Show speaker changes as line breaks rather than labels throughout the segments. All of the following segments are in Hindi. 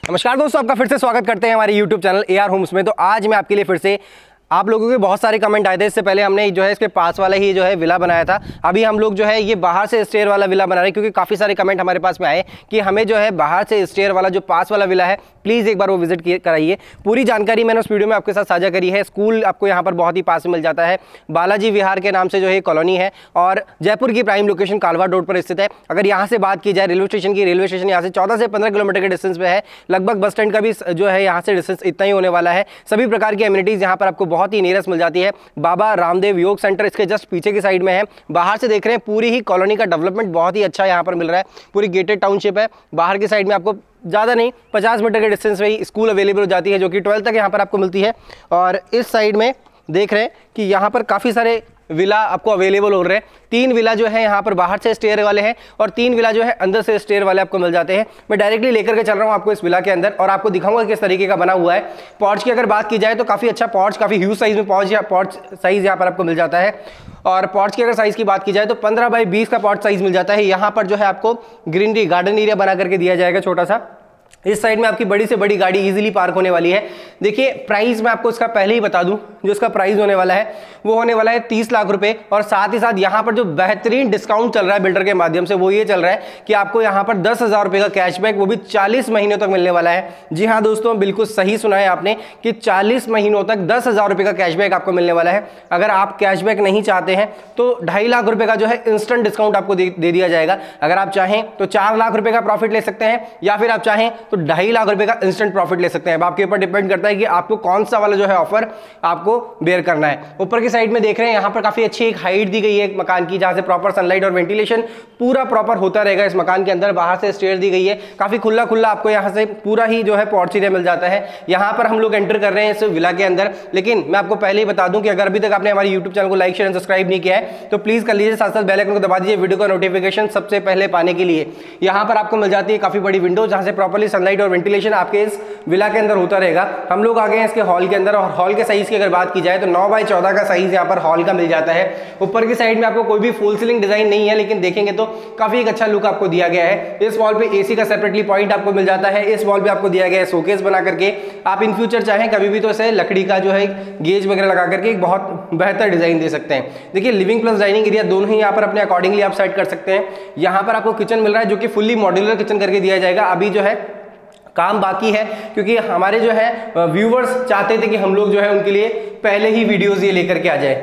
नमस्कार दोस्तों, आपका फिर से स्वागत करते हैं हमारे YouTube चैनल AR होम्स में। तो आज मैं आपके लिए फिर से आप लोगों के बहुत सारे कमेंट आए थे। इससे पहले हमने जो है इसके पास वाला ही जो है विला बनाया था। अभी हम लोग जो है ये बाहर से स्टेयर वाला विला बना रहे हैं, क्योंकि काफ़ी सारे कमेंट हमारे पास में आए कि हमें जो है बाहर से स्टेयर वाला जो पास वाला विला है प्लीज़ एक बार वो विजिट कराइए। पूरी जानकारी मैंने उस वीडियो में आपके साथ साझा करी है। स्कूल आपको यहाँ पर बहुत ही पास में मिल जाता है। बालाजी विहार के नाम से जो है कॉलोनी है और जयपुर की प्राइम लोकेशन कालवा रोड पर स्थित है। अगर यहाँ से बात की जाए रेलवे स्टेशन की, रेलवे स्टेशन यहाँ से 14 से 15 किलोमीटर के डिस्टेंस पे है। लगभग बस स्टैंड का भी जो है यहाँ से डिस्टेंस इतना ही होने वाला है। सभी प्रकार की एमिनिटीज़ यहाँ पर आपको बहुत ही नियरेस्ट मिल जाती है। बाबा रामदेव योग सेंटर इसके जस्ट पीछे की साइड में है। बाहर से देख रहे हैं पूरी ही कॉलोनी का डेवलपमेंट बहुत ही अच्छा यहाँ पर मिल रहा है। पूरी गेटेड टाउनशिप है। बाहर की साइड में आपको ज़्यादा नहीं 50 मीटर के डिस्टेंस में ही स्कूल अवेलेबल हो जाती है, जो कि 12th तक यहाँ पर आपको मिलती है। और इस साइड में देख रहे हैं कि यहाँ पर काफ़ी सारे विला आपको अवेलेबल हो रहे हैं। 3 विला जो है यहाँ पर बाहर से स्टेयर वाले हैं और 3 विला जो है अंदर से स्टेयर वाले आपको मिल जाते हैं। मैं डायरेक्टली लेकर के चल रहा हूँ आपको इस विला के अंदर और आपको दिखाऊंगा किस तरीके का बना हुआ है। पॉर्च की अगर बात की जाए तो काफ़ी अच्छा पॉर्च, काफ़ी ह्यूज साइज में पॉर्च साइज यहाँ पर आपको मिल जाता है। और पॉर्च की अगर साइज़ की बात की जाए तो 15 बाई 20 का पॉर्च साइज़ मिल जाता है। यहाँ पर जो है आपको ग्रीनरी गार्डन एरिया बना करके दिया जाएगा छोटा सा। इस साइड में आपकी बड़ी से बड़ी गाड़ी इजीली पार्क होने वाली है। देखिए प्राइस मैं आपको इसका पहले ही बता दूं, जो इसका प्राइस होने वाला है वो होने वाला है 30 लाख रुपए। और साथ ही साथ यहाँ पर जो बेहतरीन डिस्काउंट चल रहा है बिल्डर के माध्यम से वो ये चल रहा है कि आपको यहाँ पर 10,000 रुपए का कैशबैक, वो भी 40 महीनों तक मिलने वाला है। जी हाँ दोस्तों, बिल्कुल सही सुना है आपने कि 40 महीनों तक 10,000 रुपए का कैशबैक आपको मिलने वाला है। अगर आप कैशबैक नहीं चाहते हैं तो 2.5 लाख रुपए का जो है इंस्टेंट डिस्काउंट आपको दे दिया जाएगा। अगर आप चाहें तो 4 लाख रुपए का प्रॉफिट ले सकते हैं, या फिर आप चाहें तो 2.5 लाख रुपए का इंस्टेंट प्रॉफिट ले सकते हैं। अब आपके ऊपर डिपेंड करता है कि आपको कौन सा वाला जो है ऑफर आपको बेयर करना है। ऊपर की साइड में देख रहे हैं यहाँ पर काफी अच्छी एक हाइट दी गई है एक मकान की, जहां से प्रॉपर सनलाइट और वेंटिलेशन पूरा प्रॉपर होता रहेगा इस मकान के अंदर। बाहर से स्टेयर दी गई है, काफी खुला खुला आपको यहाँ से पूरा ही जो है पॉर्च एरिया मिल जाता है। यहाँ पर हम लोग एंटर कर रहे हैं इस विला के अंदर। लेकिन मैं आपको पहले ही बता दूं कि अगर अभी तक आपने हमारे यूट्यूब चैनल को लाइक शेयर एंड सब्सक्राइब नहीं किया है तो प्लीज कर लीजिए, साथ साथ बेल आइकन को दबा दीजिए वीडियो का नोटिफिकेशन सबसे पहले पाने के लिए। यहाँ पर आपको मिल जाती है काफी बड़ी विंडो, जहां से प्रॉपर्ली सनलाइट और वेंटिलेशन आपके इस विला के अंदर होता रहेगा। हम लोग आ गए हैं इसके हॉल के अंदर और हॉल के साइज की अगर बात की जाए तो 9 बाई 14 का साइज यहाँ पर हॉल का मिल जाता है। ऊपर की साइड में आपको कोई भी फुल सीलिंग डिजाइन नहीं है, लेकिन देखेंगे तो काफी एक अच्छा लुक आपको दिया गया है। इस वॉल पे एसी का सेपरेटली पॉइंट आपको मिल जाता है। इस वॉल पे आपको दिया गया है शोकेस बना करके। आप इन फ्यूचर चाहें कभी भी तो इसे लकड़ी का जो है गेज वगैरह लगा करके एक बहुत बेहतर डिजाइन दे सकते हैं। देखिए लिविंग प्लस डाइनिंग एरिया दोनों ही यहाँ पर अपने अकॉर्डिंगली आप सेट कर सकते हैं। यहाँ पर आपको किचन मिल रहा है जो कि फुल्ली मॉड्यूलर किचन करके दिया जाएगा। अभी जो है काम बाकी है, क्योंकि हमारे जो है व्यूवर्स चाहते थे कि हम लोग जो है उनके लिए पहले ही वीडियोस ये लेकर के आ जाए।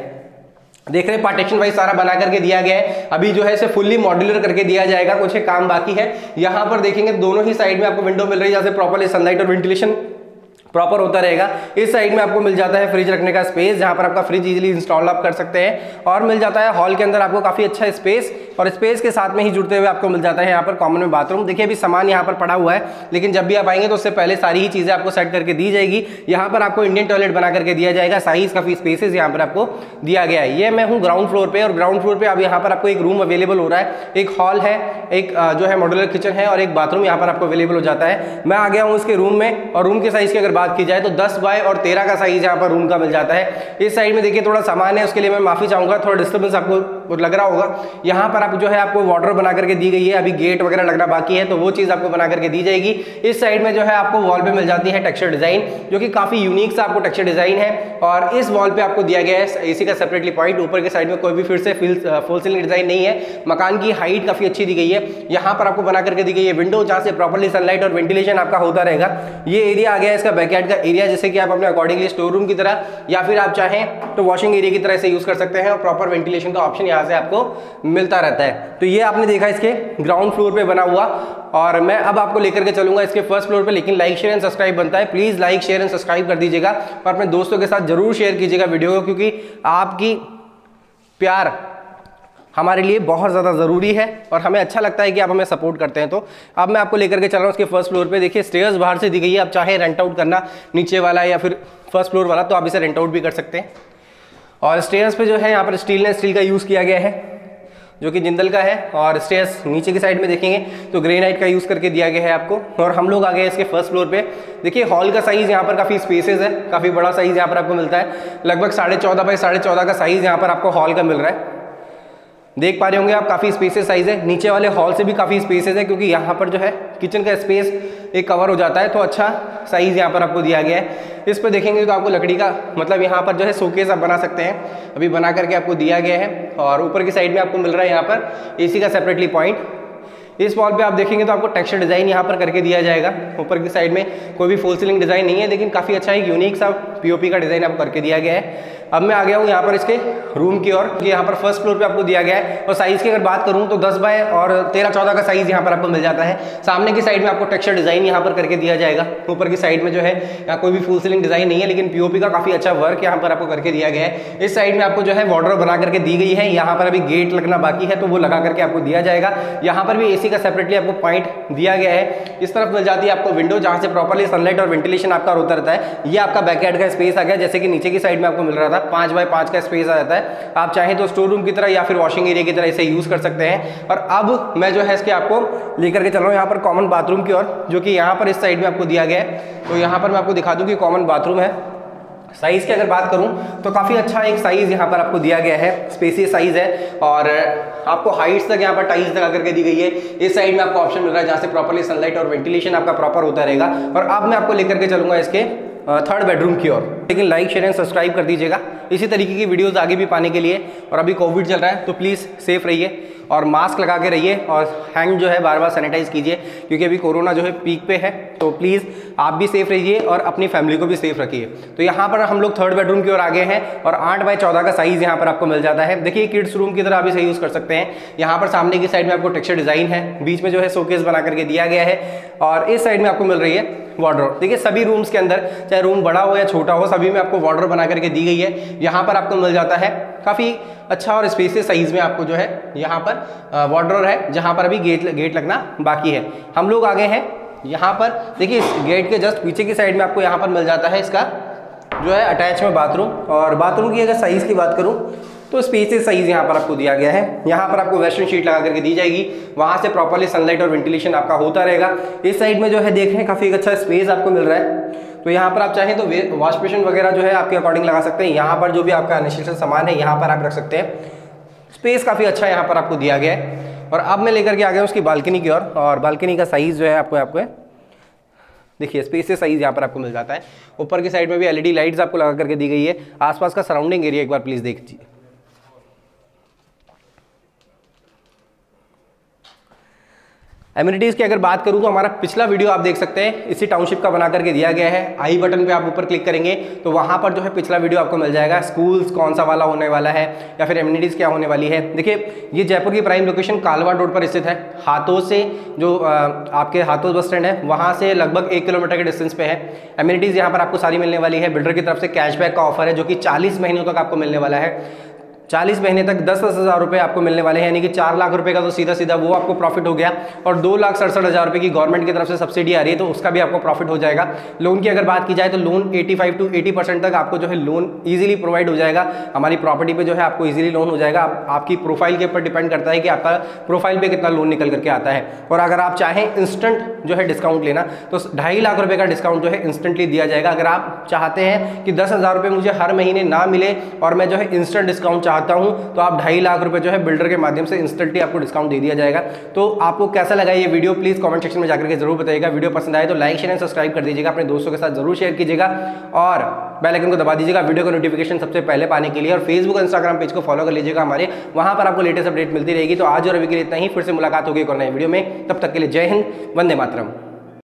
देख रहे हैं पार्टीशन वाइज सारा बना करके दिया गया है। अभी जो है इसे फुल्ली मॉड्यूलर करके दिया जाएगा, कुछ काम बाकी है। यहाँ पर देखेंगे दोनों ही साइड में आपको विंडो मिल रही है, जहाँ से प्रॉपर्ली सनलाइट और वेंटिलेशन प्रॉपर होता रहेगा। इस साइड में आपको मिल जाता है फ्रिज रखने का स्पेस, जहां पर आपका फ्रिज इजीली इंस्टॉल आप कर सकते हैं। और मिल जाता है हॉल के अंदर आपको काफी अच्छा स्पेस, और स्पेस के साथ में ही जुड़ते हुए आपको मिल जाता है यहाँ पर कॉमन में बाथरूम। देखिए अभी सामान यहाँ पर पड़ा हुआ है, लेकिन जब भी आप आएंगे तो उससे पहले सारी ही चीजें आपको सेट करके दी जाएगी। यहाँ पर आपको इंडियन टॉयलेट बना करके दिया जाएगा। साइज काफी स्पेसेस यहाँ पर आपको दिया गया है। ये मैं हूँ ग्राउंड फ्लोर पे, और ग्राउंड फ्लोर पे अब यहाँ पर आपको एक रूम अवेलेबल हो रहा है। एक हॉल है, एक जो है मॉड्यूलर किचन है और एक बाथरूम यहाँ पर आपको अवेलेबल हो जाता है। मैं आ गया हूँ इसके रूम में, और रूम के साइज की अगर बात की जाए तो 10 बाय और 13 का साइज यहाँ पर रूम का मिल जाता है। इस साइड में देखिए थोड़ा सामान है, उसके लिए मैं माफी चाहूंगा, थोड़ा डिस्टर्बेंस आपको लग रहा होगा। यहाँ पर आप जो है आपको वाटर बना करके दी गई है। अभी गेट वगैरह लगना बाकी है, तो वो चीज आपको बना करके दी जाएगी। इस साइड में जो है आपको वॉल पे मिल जाती है टेक्सचर डिजाइन, जो कि काफी यूनिक सा आपको टेक्सचर डिजाइन है। और इस वॉल पे आपको दिया गया है एसी का सेपरेटली पॉइंट। ऊपर के साइड में कोई भी फिर से फुल सीलिंग डिजाइन नहीं है। मकान की हाइट काफी अच्छी दी गई है। यहाँ पर आपको बना करके दी गई है विंडो, जहाँ से प्रॉपर्ली सनलाइट और वेंटिलेशन आपका होता रहेगा। ये एरिया आ गया है इसका बैकयार्ड का एरिया, जैसे कि आप अपने अकॉर्डिंगली स्टोर रूम की तरह या फिर आप चाहें तो वॉशिंग एरिया की तरह से यूज कर सकते हैं। और प्रॉपर वेंटिलेशन का ऑप्शन यहाँ से आपको मिलता रहता है। तो ये आपने देखा इसके ग्राउंड फ्लोर पे बना हुआ, और मैं अब आपको लेकर के चलूंगा इसके फर्स्ट फ्लोर पे। लेकिन लाइक शेयर एंड सब्सक्राइब बनता है, please like share and subscribe कर दीजिएगा और अपने दोस्तों के साथ जरूर शेयर कीजिएगा वीडियो को, क्योंकि आपकी प्यार हमारे लिए बहुत ज़्यादा ज़रूरी है और हमें अच्छा लगता है कि आप हमें सपोर्ट करते हैं। तो अब मैं आपको लेकर के चल रहा हूँ उसके फर्स्ट फ्लोर पे। देखिए स्टेयर्स बाहर से दी गई है, आप चाहे रेंट आउट करना नीचे वाला या फिर फर्स्ट फ्लोर वाला तो आप इसे रेंट आउट भी कर सकते हैं। और स्टेयर्स पे जो है यहाँ पर स्टील का यूज़ किया गया है, जो कि जिंदल का है। और स्टेयर्स नीचे की साइड में देखेंगे तो ग्रेनाइट का यूज़ करके दिया गया है आपको। और हम लोग आ गए इसके फर्स्ट फ्लोर पे। देखिए हॉल का साइज़ यहाँ पर काफ़ी स्पेसेस है, काफ़ी बड़ा साइज़ यहाँ पर आपको मिलता है। लगभग 14.5 बाई 14.5 का साइज़ यहाँ पर आपको हॉल का मिल रहा है। देख पा रहे होंगे आप, काफ़ी स्पेसेस साइज है। नीचे वाले हॉल से भी काफ़ी स्पेसेस है, क्योंकि यहाँ पर जो है किचन का स्पेस एक कवर हो जाता है। तो अच्छा साइज़ यहाँ पर आपको दिया गया है। इस पर देखेंगे तो आपको लकड़ी का मतलब यहाँ पर जो है शोकेस आप बना सकते हैं, अभी बना करके आपको दिया गया है। और ऊपर की साइड में आपको मिल रहा है यहाँ पर एसी का सेपरेटली पॉइंट। इस वॉल पे आप देखेंगे तो आपको टेक्सचर डिज़ाइन यहाँ पर करके दिया जाएगा। ऊपर की साइड में कोई भी फुल सीलिंग डिज़ाइन नहीं है, लेकिन काफ़ी अच्छा एक यूनिक सा पीओपी का डिज़ाइन आपको करके दिया गया है। अब मैं आ गया हूँ यहाँ पर इसके रूम की ओर। यहाँ पर फर्स्ट फ्लोर पे आपको दिया गया है और साइज़ की अगर बात करूँ तो 10 बाय और 13-14 का साइज़ यहाँ पर आपको मिल जाता है। सामने की साइड में आपको टेक्सचर डिज़ाइन यहाँ पर करके दिया जाएगा। ऊपर की साइड में जो है यहाँ कोई भी फुल सीलिंग डिज़ाइन नहीं है, लेकिन पीओपी का काफ़ी अच्छा वर्क यहाँ पर आपको करके दिया गया है। इस साइड में आपको जो है वार्डरोब बना करके दी गई है। यहाँ पर अभी गेट लगना बाकी है, तो वो लगा करके आपको दिया जाएगा। यहाँ पर भी एसी का सेपरेटली आपको पॉइंट दिया गया है। इस तरफ मिल जाती है आपको विंडो, जहाँ से प्रॉपर्ली सनलाइट और वेंटिलेशन आपका होता रहता है। ये आपका बैकयार्ड का स्पेस आ गया, जैसे कि नीचे की साइड में आपको मिल रहा था 5 बाय 5 का स्पेस आ जाता है। आप चाहें तो स्टोर रूम की तरह या फिर वॉशिंग एरिया की तरह इसे यूज कर सकते हैं। और अब मैं जो है इसके आपको लेकर के चल रहा हूँ यहाँ पर कॉमन बाथरूम की ओर, जो कि यहाँ पर इस साइड में आपको दिया गया है। तो यहाँ पर मैं आपको दिखा दूँ कि कॉमन बाथरूम है। साइज़ की अगर बात करूं तो काफ़ी अच्छा एक साइज़ यहाँ पर आपको दिया गया है, स्पेसियस साइज़ है। और आपको हाइट्स तक यहाँ पर टाइल्स लगा करके दी गई है। इस साइड में आपको ऑप्शन मिल रहा है जहाँ से प्रॉपर्ली सनलाइट और वेंटिलेशन आपका प्रॉपर होता रहेगा। और अब मैं आपको लेकर के चलूंगा इसके थर्ड बेडरूम की ओर। लेकिन लाइक शेयर एंड सब्सक्राइब कर दीजिएगा इसी तरीके की वीडियोस आगे भी पाने के लिए। और अभी कोविड चल रहा है तो प्लीज़ सेफ रहिए और मास्क लगा के रहिए और हैंड जो है बार बार सैनिटाइज कीजिए, क्योंकि अभी कोरोना जो है पीक पे है। तो प्लीज़ आप भी सेफ रहिए और अपनी फैमिली को भी सेफ रखिए। तो यहाँ पर हम लोग थर्ड बेडरूम की ओर आ गए हैं और 8 बाय 14 का साइज़ यहाँ पर आपको मिल जाता है। देखिए किड्स रूम की तरह आप इसे यूज़ कर सकते हैं। यहाँ पर सामने की साइड में आपको टेक्सचर डिज़ाइन है, बीच में जो है शोकेस बना करके दिया गया है। और इस साइड में आपको मिल रही है वार्डरोब। देखिए सभी रूम्स के अंदर, चाहे रूम बड़ा हो या छोटा हो, सभी में आपको वार्डरोब बना करके दी गई है। यहाँ पर आपको मिल जाता है काफ़ी अच्छा और स्पेसियस साइज में आपको जो है यहाँ पर वार्डरोब है, जहाँ पर अभी गेट लगना बाकी है। हम लोग आ गए हैं यहाँ पर। देखिए इस गेट के जस्ट पीछे की साइड में आपको यहाँ पर मिल जाता है इसका जो है अटैच में बाथरूम। और बाथरूम की अगर साइज़ की बात करूँ तो स्पेसियस साइज यहाँ पर आपको दिया गया है। यहाँ पर आपको वेस्टर्न शीट लगा करके दी जाएगी, वहाँ से प्रॉपर्ली सनलाइट और वेंटिलेशन आपका होता रहेगा। इस साइड में जो है देख रहे हैं काफ़ी अच्छा स्पेस आपको मिल रहा है। तो यहाँ पर आप चाहें तो वॉश बेसिन वगैरह जो है आपके अकॉर्डिंग लगा सकते हैं। यहाँ पर जो भी आपका नेसेसरी सामान है यहाँ पर आप रख सकते हैं। स्पेस काफ़ी अच्छा यहाँ पर आपको दिया गया है। और अब मैं लेकर के आ गया हूँ उसकी बालकनी की ओर। और बालकनी का साइज़ जो है आपको देखिए स्पेसियस साइज यहाँ पर आपको मिल जाता है। ऊपर की साइड में भी एलईडी लाइट्स आपको लगा करके दी गई है। आसपास का सराउंडिंग एरिया एक बार प्लीज़ देख लीजिए। एमिनिटीज़ की अगर बात करूं तो हमारा पिछला वीडियो आप देख सकते हैं, इसी टाउनशिप का बना करके दिया गया है। आई बटन पे आप ऊपर क्लिक करेंगे तो वहां पर जो है पिछला वीडियो आपको मिल जाएगा। स्कूल्स कौन सा वाला होने वाला है या फिर एमिनिटीज़ क्या होने वाली है। देखिए ये जयपुर की प्राइम लोकेशन कालवा रोड पर स्थित है। हाथोस से जो आपके हाथोस बस स्टैंड है वहाँ से लगभग 1 किलोमीटर के डिस्टेंस पे है। एमिनिटीज़ यहाँ पर आपको सारी मिलने वाली है। बिल्डर की तरफ से कैशबैक का ऑफर है जो कि 40 महीनों तक आपको मिलने वाला है। 40 महीने तक 10-10 हज़ार रुपये आपको मिलने वाले हैं, यानी कि 4 लाख रुपए का तो सीधा सीधा वो आपको प्रॉफिट हो गया। और 2,67,000 रुपये की गवर्नमेंट की तरफ से सब्सिडी आ रही है, तो उसका भी आपको प्रॉफिट हो जाएगा। लोन की अगर बात की जाए तो लोन 85 to 80% तक आपको जो है लोन ईजिली प्रोवाइड हो जाएगा। हमारी प्रॉपर्टी पे जो है आपको ईजिली लोन हो जाएगा। आपकी प्रोफाइल के ऊपर डिपेंड करता है कि आपका प्रोफाइल पे कितना लोन निकल करके आता है। और अगर आप चाहें इंस्टेंट जो है डिस्काउंट लेना तो 2.5 लाख रुपये का डिस्काउंट जो है इंस्टेंटली दिया जाएगा। अगर आप चाहते हैं कि 10,000 रुपये मुझे हर महीने ना मिले और मैं जो है इंस्टेंट डिस्काउंट चाहता हूँ, तो आप 2.5 लाख रुपए जो है बिल्डर के माध्यम से इंस्टेंटली आपको डिस्काउंट दे दिया जाएगा। तो आपको कैसा लगा ये वीडियो प्लीज़ कमेंट सेक्शन में जाकर के जरूर बताइएगा। वीडियो पसंद आए तो लाइक शेयर एंड सब्सक्राइब कर दीजिएगा, अपने दोस्तों के साथ जरूर शेयर कीजिएगा और बेल आइकन को दबा दीजिएगा वीडियो का नोटिफिकेशन सबसे पहले पाने के लिए। और फेसबुक और इंस्टाग्राम पेज को फॉलो कर लीजिएगा हमारे, वहां पर आपको लेटेस्ट अपडेट मिलती रहेगी। तो आज और अभी के लिए इतना ही, फिर से मुलाकात होगी एक और नए वीडियो में। तब तक के लिए जय हिंद, वंदे मातरम।